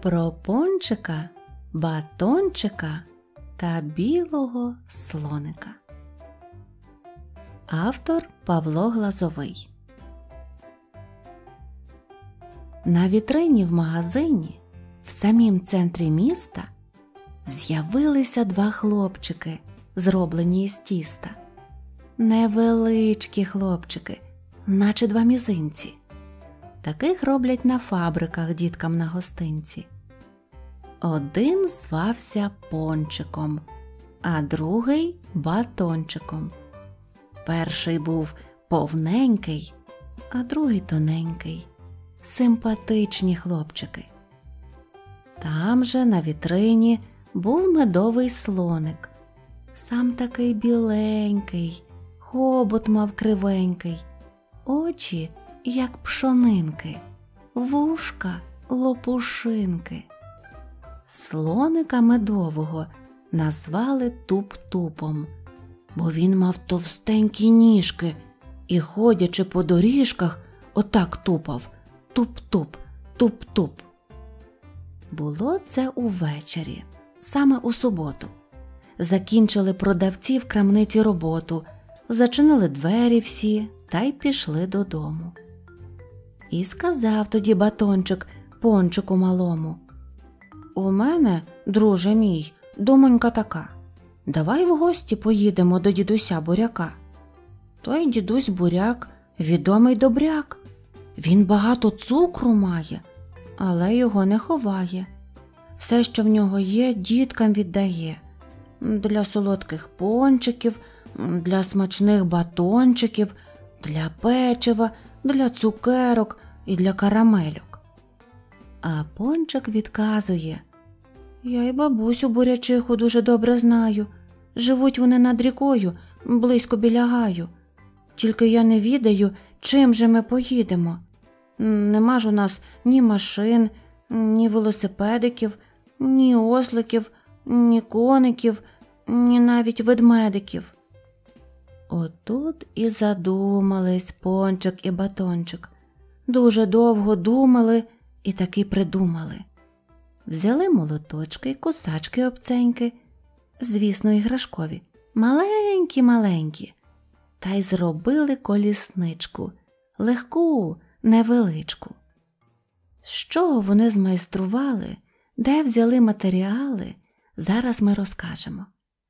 Про пончика, батончика та білого слоника. Автор Павло Глазовий. На вітрині в магазині в самім центрі міста з'явилися два хлопчики, зроблені із тіста. Невеличкі хлопчики, наче два мізинці. Таких роблять на фабриках діткам на гостинці. Один звався Пончиком, а другий Батончиком. Перший був повненький, а другий тоненький. Симпатичні хлопчики. Там же на вітрині був медовий слоник. Сам такий біленький, хобот мав кривенький, очі як пшонинки, вушка лопушинки. Слоника медового назвали Туп-Тупом, бо він мав товстенькі ніжки і, ходячи по доріжках, отак тупав: туп-туп, туп-туп. Було це увечері, саме у суботу. Закінчили продавці в крамниці роботу, зачинили двері всі та й пішли додому. І сказав тоді Батончик Пончику малому: «У мене, друже мій, думонька така. Давай в гості поїдемо до дідуся Буряка. Той дідусь Буряк відомий добряк. Він багато цукру має, але його не ховає. Все, що в нього є, діткам віддає. Для солодких пончиків, для смачних батончиків, для печива, для цукерок і для карамельок». А Пончик відказує: «Я й бабусю Бурячиху дуже добре знаю. Живуть вони над рікою, близько біля гаю. Тільки я не відаю, чим же ми поїдемо. Нема ж у нас ні машин, ні велосипедиків, ні осликів, ні коників, ні навіть ведмедиків». Отут і задумались Пончик і Батончик. Дуже довго думали і таки придумали. Взяли молоточки й кусачки обценьки, звісно, іграшкові, маленькі-маленькі, та й зробили колісничку, легку, невеличку. З чого вони змайстрували, де взяли матеріали, зараз ми розкажемо.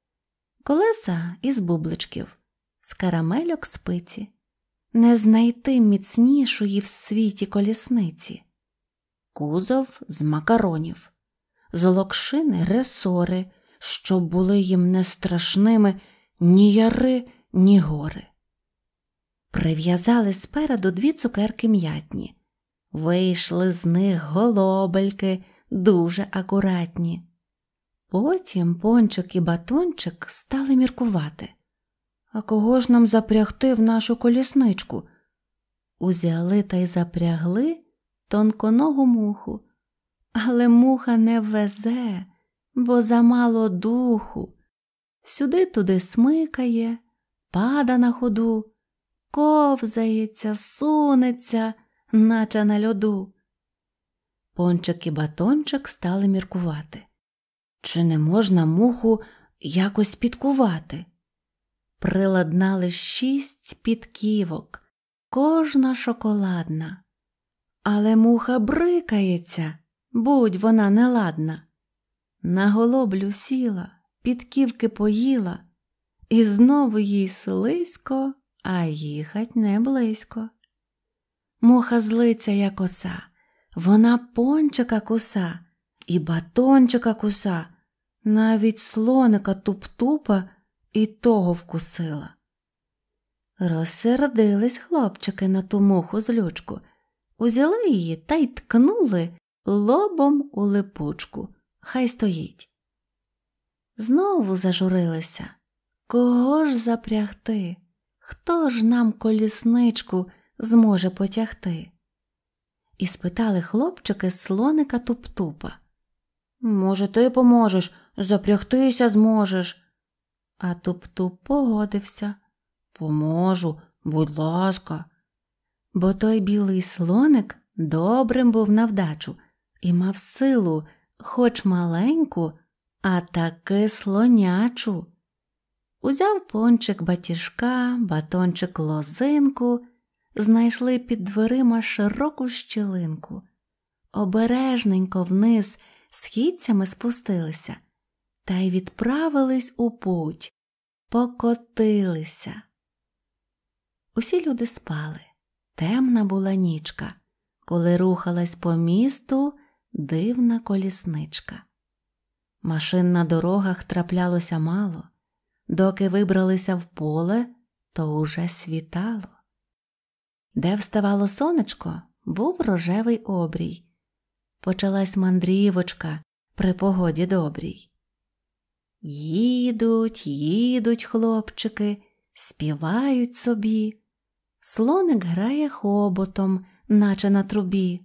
Колеса із бубличків, з карамельок спиці, не знайти міцнішої в світі колісниці. Кузов з макаронів, з локшини ресори, щоб були їм не страшними ні яри, ні гори. Прив'язали спереду дві цукерки м'ятні. Вийшли з них голобельки, дуже акуратні. Потім Пончик і Батончик стали міркувати: а кого ж нам запрягти в нашу колісничку? Узяли та й запрягли тонконогу муху. Але муха не везе, бо замало духу. Сюди-туди смикає, пада на ходу, ковзається, сунеться, наче на льоду. Пончик і Батончик стали міркувати: чи не можна муху якось підкувати? Приладнали 6 підківок, кожна шоколадна. Але муха брикається, будь вона неладна. На голоблю сіла, підківки поїла, і знову їй слизько, а їхать не близько. Муха злиться, як оса, вона Пончика куса, і Батончика куса, навіть слоника Туп-Тупа і того вкусила. Розсердились хлопчики на ту муху злючку, узяли її та й ткнули лобом у липучку. Хай стоїть. Знову зажурилися: кого ж запрягти? Хто ж нам колісничку зможе потягти? І спитали хлопчики слоника Туп-Тупа: може, ти поможеш, запрягтися зможеш? А Туп-Туп погодився: поможу, будь ласка. Бо той білий слоник добрим був на вдачу і мав силу, хоч маленьку, а таки слонячу. Узяв Пончик батіжка, Батончик лозинку, знайшли під дверима широку щілинку. Обережненько вниз східцями спустилися, та й відправились у путь, покотилися. Усі люди спали. Темна була нічка, коли рухалась по місту дивна колісничка. Машин на дорогах траплялося мало. Доки вибралися в поле, то уже світало. Де вставало сонечко, був рожевий обрій. Почалась мандрівочка при погоді добрій. Їдуть, їдуть хлопчики, співають собі. Слоник грає хоботом, наче на трубі.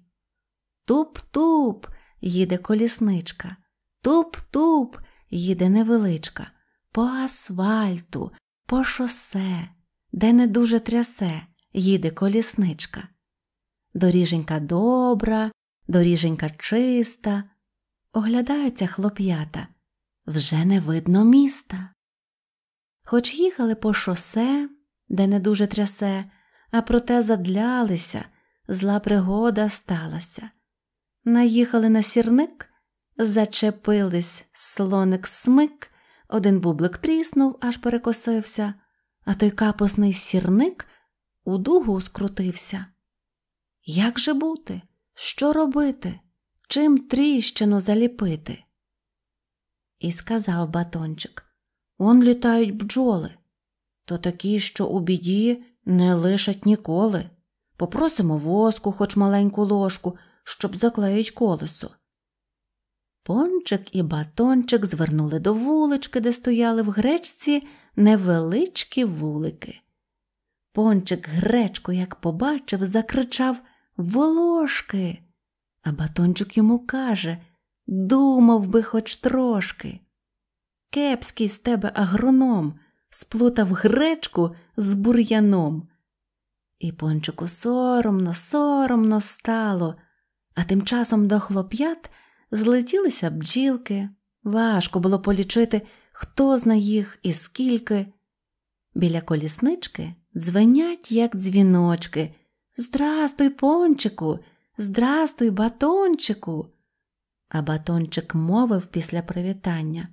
Туп-туп їде колісничка, туп-туп їде невеличка. По асфальту, по шосе, де не дуже трясе, їде колісничка. Доріженька добра, доріженька чиста. Оглядаються хлоп'ята, вже не видно міста. Хоч їхали по шосе, де не дуже трясе, а проте задлялися, зла пригода сталася. Наїхали на сірник, зачепились, слоник смик, один бублик тріснув, аж перекосився, а той капусний сірник у дугу скрутився. Як же бути? Що робити? Чим тріщину заліпити? І сказав Батончик: «Он літають бджоли, то такі, що у біді не лишать ніколи. Попросимо воску, хоч маленьку ложку, щоб заклеїть колесо». Пончик і Батончик звернули до вулички, де стояли в гречці невеличкі вулики. Пончик гречку, як побачив, закричав: «Волошки!» А Батончик йому каже: «Думав би хоч трошки. Кепський з тебе агроном, сплутав гречку з бур'яном». І Пончику соромно стало, а тим часом до хлоп'ят злетілися бджілки. Важко було полічити, хто зна їх і скільки. Біля коліснички дзвенять, як дзвіночки: «Здрастуй, Пончику! Здрастуй, Батончику!» А Батончик мовив після привітання: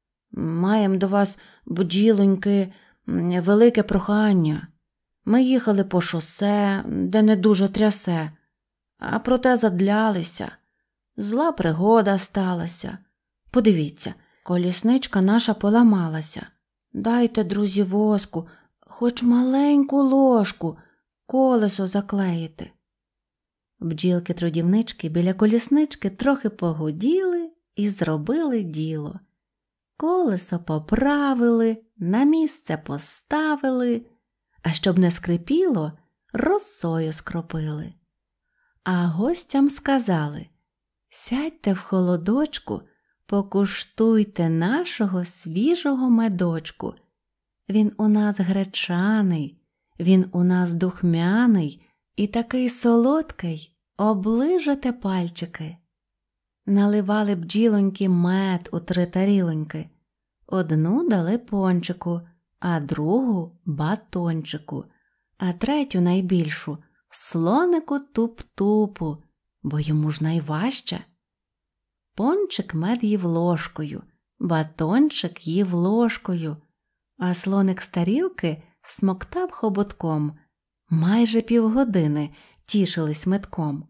«Маєм до вас, бджілоньки, велике прохання. Ми їхали по шосе, де не дуже трясе, а проте задлялися. Зла пригода сталася. Подивіться, колісничка наша поламалася. Дайте, друзі, воску, хоч маленьку ложку, колесо заклеїти». Бджілки-трудівнички біля коліснички трохи погуділи і зробили діло. Колесо поправили, на місце поставили, а щоб не скрипіло, росою скропили. А гостям сказали: «Сядьте в холодочку, покуштуйте нашого свіжого медочку. Він у нас гречаний, він у нас духмяний і такий солодкий, оближете пальчики». Наливали бджілоньки мед у 3 тарілоньки. Одну дали Пончику, а другу – Батончику, а третю, найбільшу, слонику Туп-Тупу, бо йому ж найважче. Пончик мед їв ложкою, Батончик їв ложкою, а слоник з тарілки смоктав хоботком. Майже півгодини тішились медком.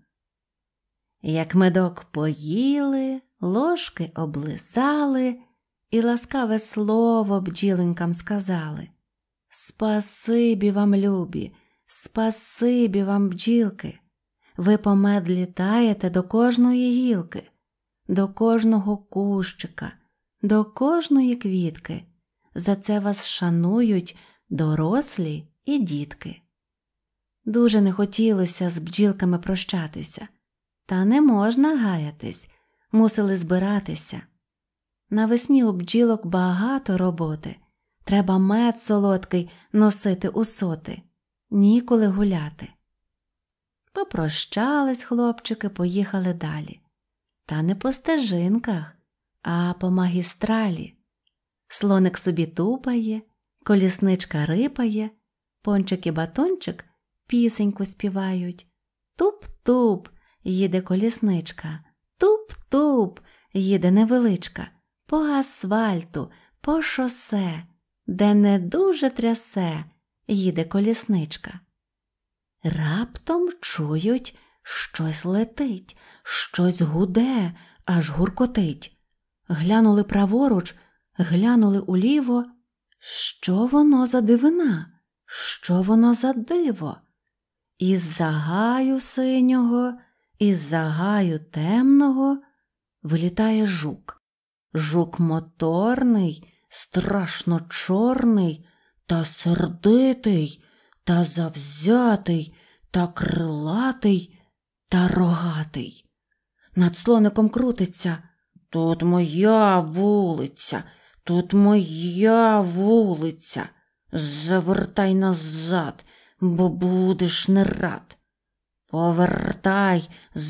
Як медок поїли, ложки облизали і ласкаве слово бджіленькам сказали: «Спасибі вам, любі, спасибі вам, бджілки! Ви по мед літаєте до кожної гілки, до кожного кущика, до кожної квітки. За це вас шанують дорослі і дітки». Дуже не хотілося з бджілками прощатися. Та не можна гаятись, мусили збиратися. Навесні у бджілок багато роботи. Треба мед солодкий носити у соти. Ніколи гуляти. Попрощались хлопчики, поїхали далі. Та не по стежинках, а по магістралі. Слоник собі тупає, колісничка рипає, Пончик і Батончик пісеньку співають. Туп-туп їде колісничка, туп-туп їде невеличка, по асфальту, по шосе, де не дуже трясе, їде колісничка. Раптом чують, щось летить, щось гуде, аж гуркотить. Глянули праворуч, глянули уліво. Що воно за дивина? Що воно за диво? Із-за гаю синього, із-за гаю темного вилітає жук. Жук моторний, страшно чорний, та сердитий, та завзятий, та крилатий, та рогатий. Над слоником крутиться: «Тут моя вулиця, тут моя вулиця, завертай назад, бо будеш не рад. Повертай,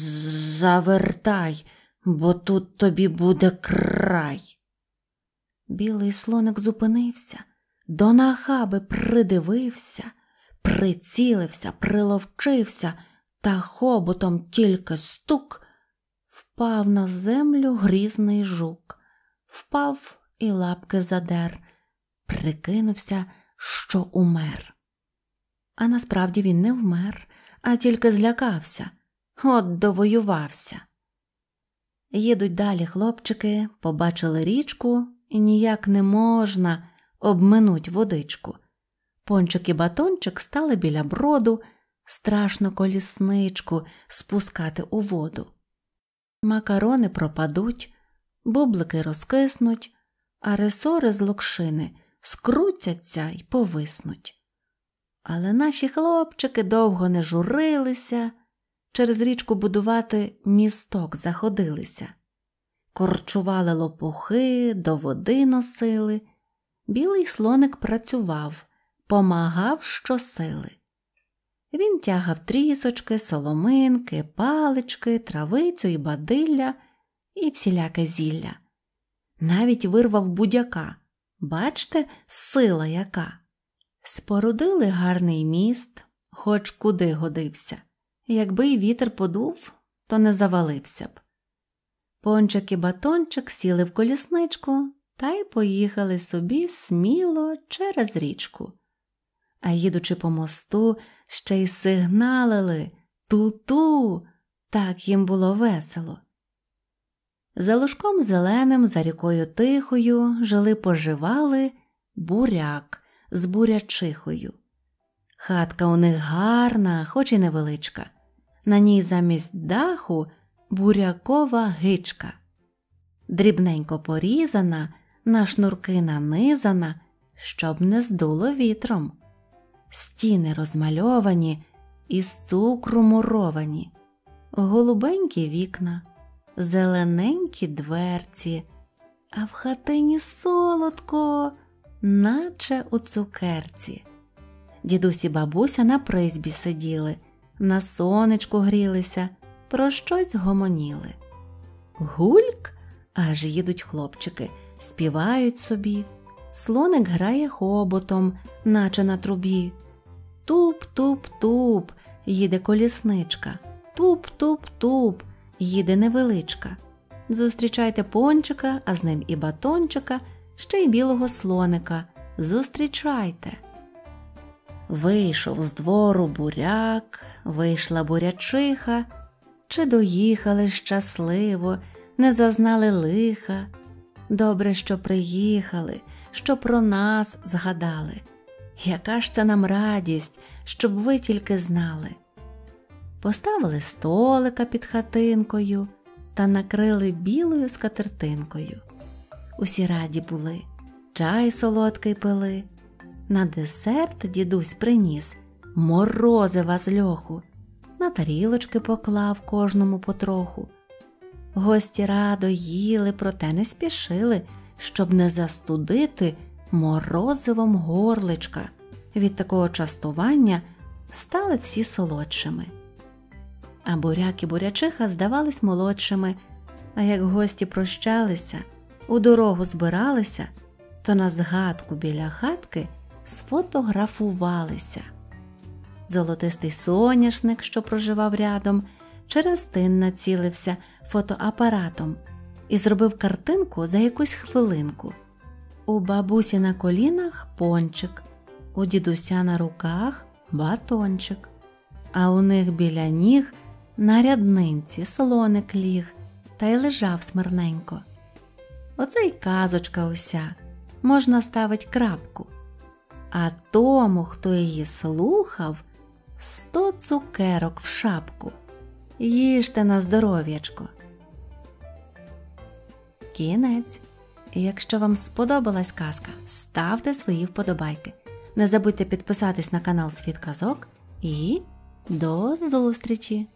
завертай, бо тут тобі буде край». Білий слоник зупинився, до нахаби придивився, прицілився, приловчився, та хоботом тільки стук, впав на землю грізний жук. Впав і лапки задер, прикинувся, що умер. А насправді він не вмер, а тільки злякався. От довоювався. Їдуть далі хлопчики, побачили річку, і ніяк не можна обминуть водичку. Пончик і Батончик стали біля броду, страшно колісничку спускати у воду. Макарони пропадуть, бублики розкиснуть, а ресори з локшини скрутяться й повиснуть. Але наші хлопчики довго не журилися, через річку будувати місток заходилися. Корчували лопухи, до води носили. Білий слоник працював, помагав щосили. Він тягав трісочки, соломинки, палички, травицю і бадилля і всіляке зілля. Навіть вирвав будяка. Бачте, сила яка! Спорудили гарний міст, хоч куди годився. Якби й вітер подув, то не завалився б. Пончик і Батончик сіли в колісничку та й поїхали собі сміло через річку. А їдучи по мосту, ще й сигналили «Ту-ту!», так їм було весело. За лужком зеленим, за рікою тихою жили-поживали буряк з бурячихою. Хатка у них гарна, хоч і невеличка. На ній замість даху бурякова гичка. Дрібненько порізана, на шнурки нанизана, щоб не здуло вітром. Стіни розмальовані, із цукру муровані. Голубенькі вікна, зелененькі дверці, а в хатині солодко, наче у цукерці. Дідусь і бабуся на призьбі сиділи, на сонечку грілися, про щось гомоніли. Гульк, аж їдуть хлопчики, співають собі. Слоник грає хоботом, наче на трубі. Туп-туп-туп їде колісничка, туп-туп-туп їде невеличка. Зустрічайте Пончика, а з ним і Батончика, ще й білого слоника. Зустрічайте. Вийшов з двору буряк, вийшла бурячиха, чи доїхали щасливо, не зазнали лиха. Добре, що приїхали, що про нас згадали. Яка ж це нам радість, щоб ви тільки знали. Поставили столика під хатинкою та накрили білою скатертинкою. Усі раді були, чай солодкий пили. На десерт дідусь приніс морозива з льоху, на тарілочки поклав кожному потроху. Гості радо їли, проте не спішили, щоб не застудити морозивом горличка. Від такого частування стали всі солодшими. А буряк і бурячиха здавались молодшими, А як гості прощалися, у дорогу збиралися, то на згадку біля хатки сфотографувалися. Золотистий соняшник, що проживав рядом, через тин націлився фотоапаратом і зробив картинку за якусь хвилинку. У бабусі на колінах пончик, у дідуся на руках батончик, а у них біля ніг на ряднинці слоник ліг та й лежав смирненько. Оце й казочка уся, можна ставить крапку. А тому, хто її слухав, 100 цукерок в шапку. Їжте на здоров'ячко. Кінець. Якщо вам сподобалась казка, ставте свої вподобайки. Не забудьте підписатись на канал Світ казок і до зустрічі!